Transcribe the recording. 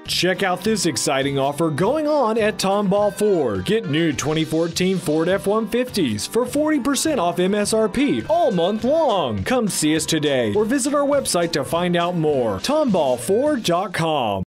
Check out this exciting offer going on at Tomball Ford. Get new 2014 Ford F-150s for 40% off MSRP all month long. Come see us today or visit our website to find out more. tomballford.com.